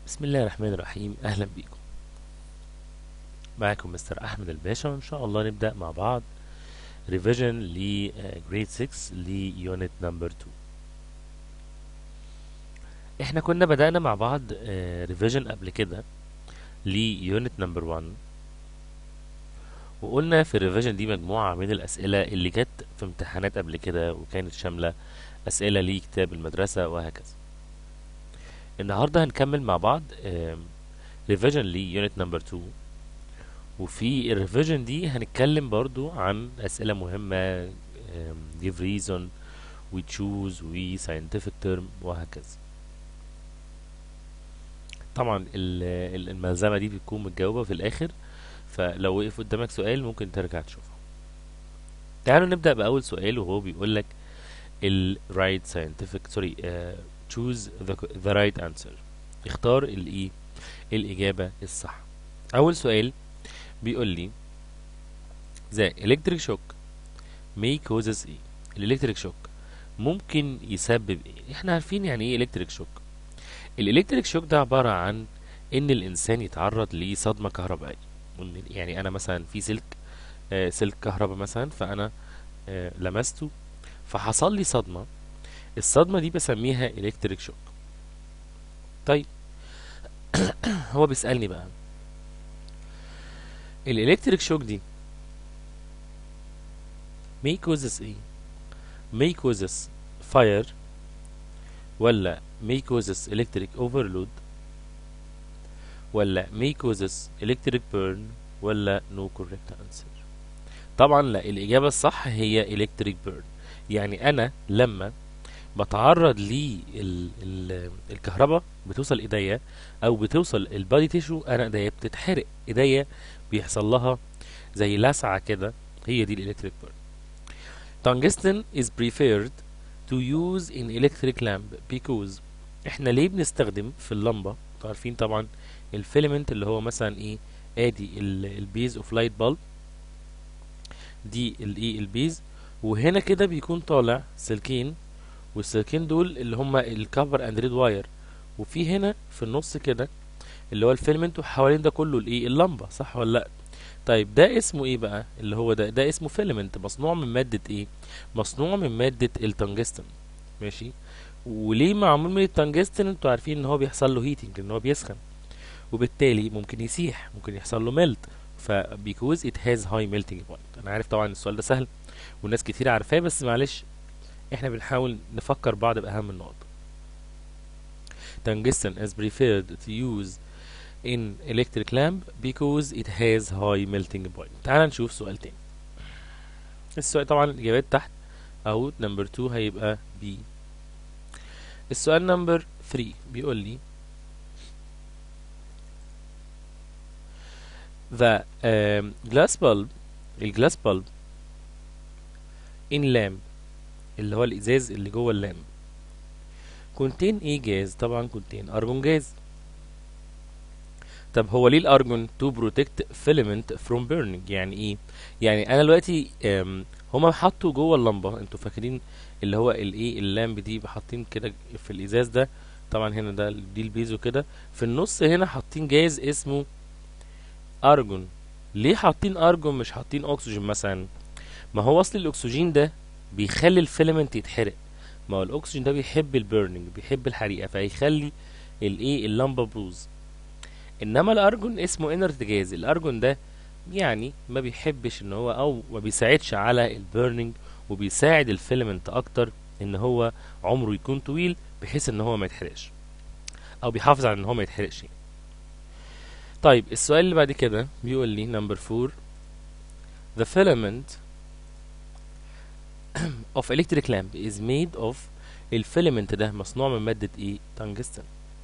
بسم الله الرحمن الرحيم. اهلا بيكم. معاكم مستر احمد الباشا، وان شاء الله نبدا مع بعض ريفيجن ل جريد 6 ليونت نمبر 2. احنا كنا بدانا مع بعض ريفيجن قبل كده ليونت نمبر 1، وقلنا في الريفيجن دي مجموعه من الاسئله اللي جت في امتحانات قبل كده، وكانت شامله اسئله لكتاب المدرسه وهكذا. النهارده هنكمل مع بعض ريفيجن ليونت نمبر 2، وفي الريفيجن دي هنتكلم برضو عن أسئلة مهمة، give reason و choose و scientific term وهكذا. طبعا الملزمة دي بتكون متجاوبة في الآخر، فلو وقف قدامك سؤال ممكن ترجع تشوفه. تعالوا نبدأ بأول سؤال، وهو بيقول لك ال right scientific sorry choose the right answer. اختار الإجابة الصح. أول سؤال بيقول لي the electric shock may causes ايه. الالكتريك شوك ممكن يسبب ايه؟ احنا عارفين يعني ايه الكتريك شوك. الالكتريك شوك ده عبارة عن ان الانسان يتعرض لصدمة كهربائية. يعني انا مثلا في سلك كهرباء مثلا، فانا لمسته فحصل لي صدمة. الصدمة دي بسميها الكتريك شوك. طيب هو بيسألني بقى الالكتريك شوك دي may causes ايه؟ may causes fire ولا may causes electric overload ولا may causes electric burn ولا no correct answer. طبعا لا، الإجابة الصح هي electric burn. يعني أنا لما بتعرض الكهرباء بتوصل ايديا او بتوصل البادي تيشو، انا ايديا بتتحرق، ايديا بيحصل لها زي لسعة كده، هي دي الالكتريك بيرن. tungsten is preferred to use in electric lamp because احنا ليه بنستخدم في اللمبة؟ انتوا عارفين طبعا الفيلمنت اللي هو مثلا ايه، ادي البيز اوف لايت بالب، دي الايه البيز، وهنا كده بيكون طالع سلكين، والسلكين دول اللي هما الكفر اند ريد واير، وفي هنا في النص كده اللي هو الفيلمنت، وحوالين ده كله الايه اللمبة، صح ولا لا؟ طيب ده اسمه ايه بقى؟ اللي هو ده اسمه فيلمنت، مصنوع من مادة ايه؟ مصنوع من مادة التنجستن. ماشي. وليه معمول من التنجستن؟ انتوا عارفين ان هو بيحصل له هيتنج، ان هو بيسخن، وبالتالي ممكن يسيح، ممكن يحصل له ميلت. فبيكوز ات هاز هاي ميلتنج بوينت. انا عارف طبعا السؤال ده سهل والناس كتير عارفاه، بس معلش احنا بنحاول نفكر بعض باهم النقط. tungsten is preferred to use in electric lamp because it has high melting point. تعال نشوف سؤال تاني. السؤال طبعا الاجابات تحت اهو. نمبر 2 هيبقى بي. السؤال نمبر 3 بيقول لي the glass bulb الجلاس bulb in lamp اللي هو الازاز اللي جوه اللامب contain ايه جاز؟ طبعا contain ارجون جاز. طب هو ليه الارجون؟ to protect filament from burning. يعني ايه؟ يعني انا دلوقتي هما حطوا جوه اللمبه، انتوا فاكرين اللي هو الايه اللامب دي حاطين كده في الازاز ده، طبعا هنا دي البيزو كده، في النص هنا حاطين جاز اسمه ارجون. ليه حاطين ارجون مش حاطين اكسجين مثلا؟ ما هو اصل الاكسجين ده بيخلي الفيلمنت يتحرق، ما هو الاكسجين ده بيحب البيرنينج، بيحب الحريقه، فهيخلي الايه اللمبه بروز. انما الارجون اسمه انرت جاز. الارجون ده يعني ما بيحبش ان هو، او ما بيساعدش على البيرنينج، وبيساعد الفيلمنت اكتر ان هو عمره يكون طويل بحيث ان هو ما يتحرقش، او بيحافظ على ان هو ما يتحرقش يعني. طيب السؤال اللي بعد كده بيقول لي نمبر 4 the filament of electric lamp is made of. الفيلمنت ده مصنوع من مادة ايه؟ تنجستن.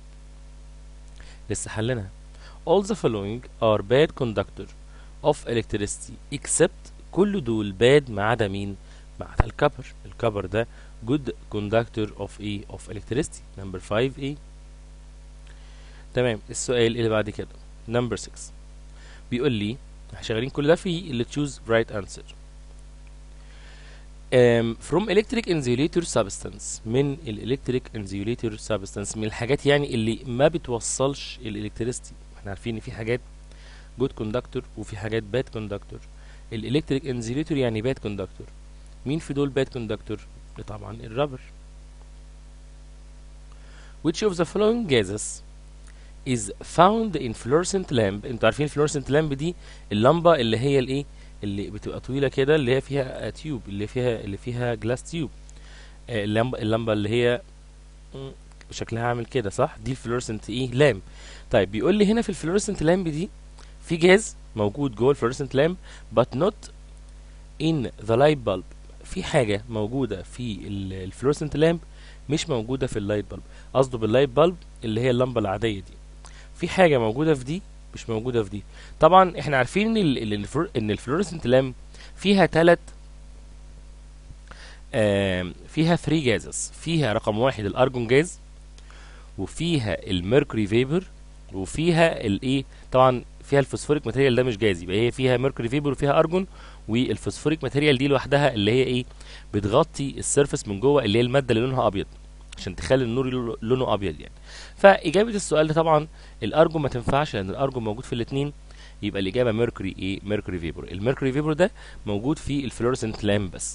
لسه حلنا. all the following are bad conductor of electricity except. كل دول bad ما عدا مين؟ ما عدا الكبر. الكبر ده good conductor of ايه؟ of electricity. number 5 ايه؟ تمام. السؤال اللي بعد كده number 6 بيقول لي احنا شغالين كل ده في اللي choose right answer. from electric insulator substance، من الالكتريك insulator substance، من الحاجات يعني اللي ما بتوصلش الالكتريستي. احنا عارفين ان في حاجات جود كوندكتور وفي حاجات باد كوندكتور. الالكتريك انزيليتور يعني باد كوندكتور. مين في دول باد كوندكتور؟ طبعا الرابر. which of the following gases is found in fluorescent lamp؟ انتوا عارفين fluorescent lamp دي اللمبه اللي هي الايه، اللي بتبقى طويله كده، اللي هي فيها تيوب، اللي فيها جلاس تيوب. اللمبه اللي هي شكلها عامل كده، صح؟ دي الفلورسنت ايه، لامب. طيب بيقول لي هنا في الفلورسنت لامب دي في جاز موجود جوه الفلورسنت لامب but not in the light bulb. في حاجه موجوده في الفلورسنت لامب مش موجوده في اللايت بلب. قصده باللايت بلب اللي هي اللمبه العاديه دي. في حاجه موجوده في دي مش موجوده في دي. طبعا احنا عارفين ان الفلورسنت لامب فيها فيها 3 جازز. فيها رقم 1 الارجون جاز، وفيها الميركوري فيبر، وفيها الايه، طبعا فيها الفوسفوريك ماتيريال، ده مش جاز، يبقى هي فيها ميركوري فيبر وفيها ارجون. والفوسفوريك ماتيريال دي لوحدها اللي هي ايه، بتغطي السيرفس من جوه، اللي هي الماده اللي لونها ابيض عشان تخلي النور لونه ابيض يعني. فاجابه السؤال ده طبعا الارجون ما تنفعش، لان الارجون موجود في الاثنين. يبقى الاجابه ميركوري ايه، ميركوري فيبر. الميركوري فيبر ده موجود في الفلورسنت لامب بس.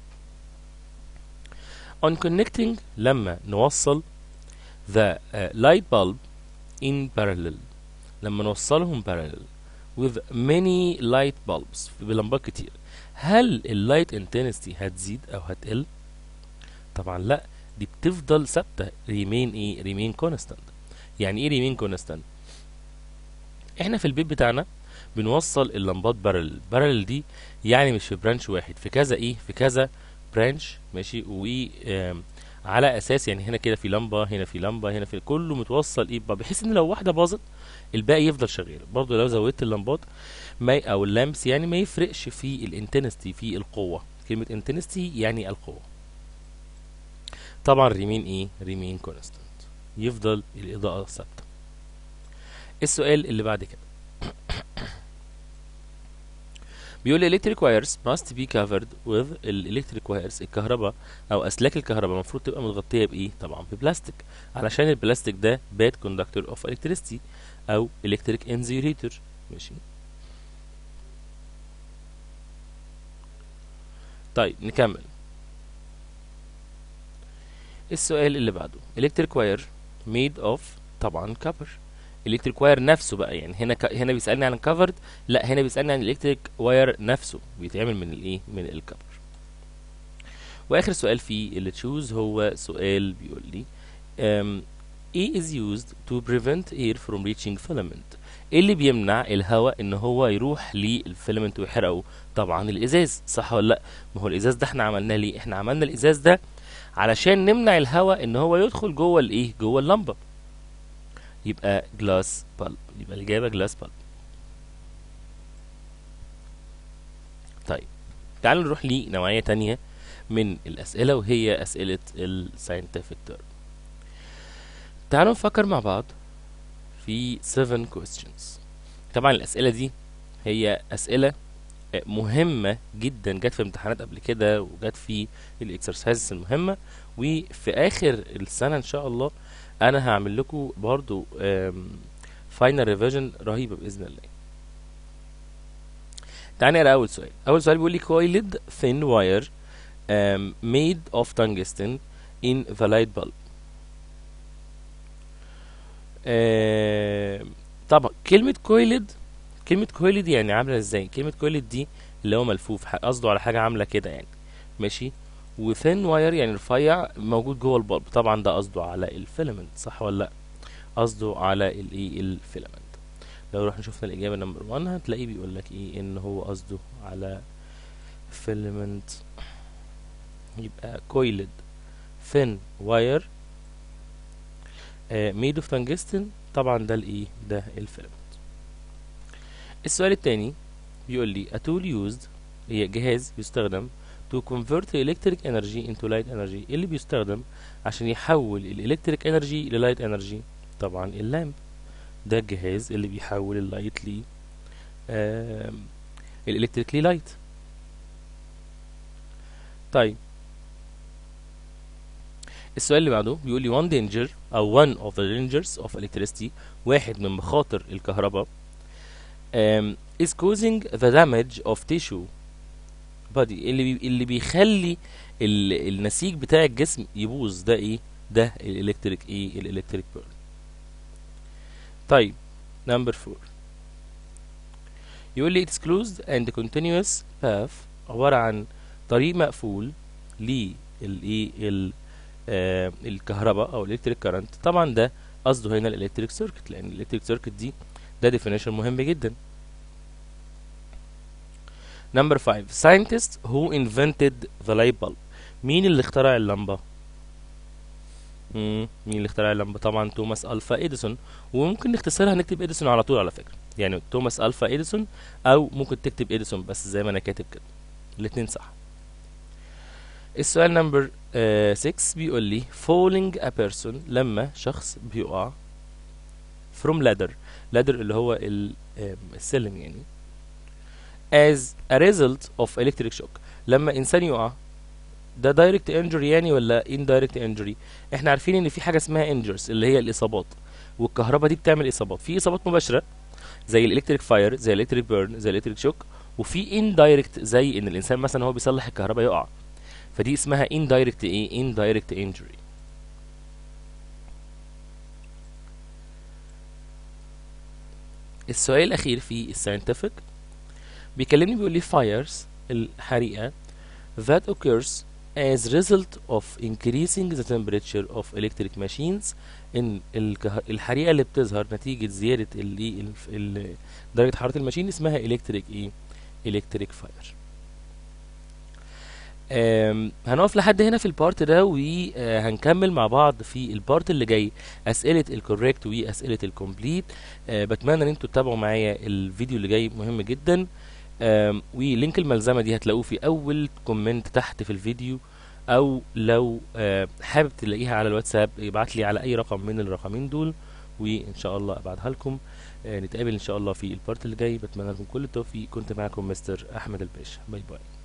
on connecting، لما نوصل the light bulb in parallel، لما نوصلهم parallel with many light bulbs، بلمبات كتير، هل اللايت intensity هتزيد او هتقل؟ طبعا لا، دي بتفضل ثابته، remain ايه، remain constant. يعني ايه remain constant؟ احنا في البيت بتاعنا بنوصل اللمبات parallel دي يعني مش في برانش واحد، في كذا ايه، في كذا برانش، ماشي. و على اساس يعني هنا كده في لمبه، هنا في لمبه، هنا في، كله متوصل ايه، بحيث ان لو واحده باظت الباقي يفضل شغال. برضه لو زودت اللمبات او اللامبس يعني ما يفرقش في الانتنستي، في القوه. كلمه انتنستي يعني القوه. طبعا ريمين ايه، ريمين كونستانت، يفضل الاضاءه ثابته. السؤال اللي بعد كده بيقول لي electric wires must be covered with electric wires، الكهرباء او اسلاك الكهرباء المفروض تبقى متغطيه بايه؟ طبعا ببلاستيك، علشان البلاستيك ده bad conductor of electricity او electric insulator، ماشي. طيب نكمل السؤال اللي بعده. electric wire made of، طبعا copper. electric wire نفسه بقى، يعني هنا بيسألني عن covered، لا هنا بيسألني عن electric wire نفسه بيتعمل من الايه، من الكبر. واخر سؤال في اللي تشوز هو سؤال بيقول لي ايه is used to prevent air from reaching filament؟ ايه اللي بيمنع الهواء ان هو يروح للفيلمنت ويحرقه؟ طبعا الازاز، صح ولا لا؟ ما هو الازاز ده احنا عملناه ليه؟ احنا عملنا الازاز ده علشان نمنع الهواء ان هو يدخل جوه الايه، جوه اللمبه. يبقى جلاس بالب، يبقى الاجابه جلاس بالب. طيب تعالوا نروح لنوعيه تانية من الاسئله، وهي اسئله الساينتفك تيرم. تعالوا نفكر مع بعض في 7 questions. طبعا الاسئله دي هي اسئله مهمه جدا، جت في امتحانات قبل كده وجت في الاكسرسايزز المهمه، وفي اخر السنه ان شاء الله انا هعمل لكم برضو فاينل ريفيجن رهيبه باذن الله. تعالى نقرا اول سؤال. اول سؤال بيقول لي coiled thin wire made of tungsten in the light bulb. طبعا كلمه coiled يعني عامله ازاي؟ كلمه coiled دي اللي هو ملفوف، قصده على حاجه عامله كده يعني، ماشي. وثين واير يعني رفيع موجود جوه البلب، طبعا ده قصده على الفيلمنت، صح ولا لا؟ قصده على الايه، الفيلمنت. لو رحنا شفنا الاجابه نمبر 1 هتلاقيه بيقول لك ايه، ان هو قصده على فيلمنت. يبقى coiled thin wire made of tungsten، طبعا ده الايه، ده الفيلمنت. السؤال الثاني بيقول لي a tool used، هي جهاز بيستخدم to convert electric energy into light energy. اللي بيستخدم عشان يحول الالكتريك انرجي للايت انرجي؟ طبعا اللامب، ده الجهاز اللي بيحول اللايت ل الالكتريك لايت. طيب السؤال اللي بعده بيقول لي one danger او one of the dangers of electricity، واحد من مخاطر الكهرباء is causing the damage of tissue body، اللي بيخلي النسيج بتاع الجسم يبوظ، ده ايه؟ ده الالكتريك ايه؟ الالكتريك بيرن. طيب نمبر 4 يقول لي it's closed and continuous path، عبارة عن طريق مقفول للايه الكهرباء او الالكتريك كارنت. طبعا ده قصده هنا الالكتريك سيركت، لان الالكتريك سيركت دي ده definition مهم جدا. نمبر 5 scientist who invented the light bulb، مين اللي اخترع اللمبة؟ مين اللي اخترع اللمبة؟ طبعا توماس ألفا إديسون، وممكن نختصرها نكتب إديسون على طول على فكرة، يعني توماس ألفا إديسون، أو ممكن تكتب إديسون بس زي ما أنا كاتب كده، الاتنين صح. السؤال نمبر 6 بيقول لي falling a person، لما شخص بيقع from ladder اللي هو السلم يعني، as a result of electric shock، لما إنسان يقع ده دايركت انجري يعني ولا indirect انجري؟ احنا عارفين ان في حاجه اسمها انجرز اللي هي الاصابات، والكهرباء دي بتعمل اصابات، في اصابات مباشره زي الالكتريك فاير، زي الالكتريك بيرن، زي الالكتريك شوك، وفي indirect زي ان الانسان مثلا هو بيصلح الكهرباء يقع، فدي اسمها indirect ايه؟ indirect injury. السؤال الاخير في الساينتفك بيكلمني بيقول لي fires، الحريقه that occurs as result of increasing the temperature of electric machines، ان الحريقه اللي بتظهر نتيجه زياده درجه حراره الماشين اسمها electric ايه؟ electric fire. هنقف لحد هنا في البارت ده، وهنكمل مع بعض في البارت اللي جاي اسئله الكوريكت واسئله الكومبليت. بتمنى ان انتوا تتابعوا معايا الفيديو اللي جاي، مهم جدا. ولينك الملزمه دي هتلاقوه في اول كومنت تحت في الفيديو، او لو حابب تلاقيها على الواتساب ابعت لي على اي رقم من الرقمين دول، وان شاء الله ابعتها لكم. نتقابل ان شاء الله في البارت اللي جاي. بتمنى لكم كل التوفيق. كنت معكم مستر احمد الباشا. باي باي.